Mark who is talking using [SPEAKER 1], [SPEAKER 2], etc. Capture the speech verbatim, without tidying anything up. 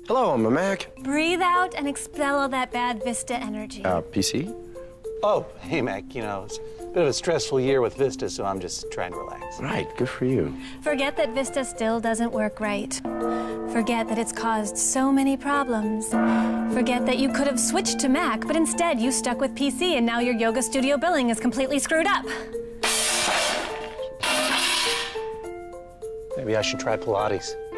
[SPEAKER 1] Hello, I'm a Mac.
[SPEAKER 2] Breathe out and expel all that bad Vista energy.
[SPEAKER 1] Uh, P C?
[SPEAKER 3] Oh, hey, Mac, you know, it's a bit of a stressful year with Vista, so I'm just trying to relax.
[SPEAKER 1] Right, good for you.
[SPEAKER 2] Forget that Vista still doesn't work right. Forget that it's caused so many problems. Forget that you could have switched to Mac, but instead you stuck with P C and now your yoga studio billing is completely screwed up.
[SPEAKER 3] Maybe I should try Pilates.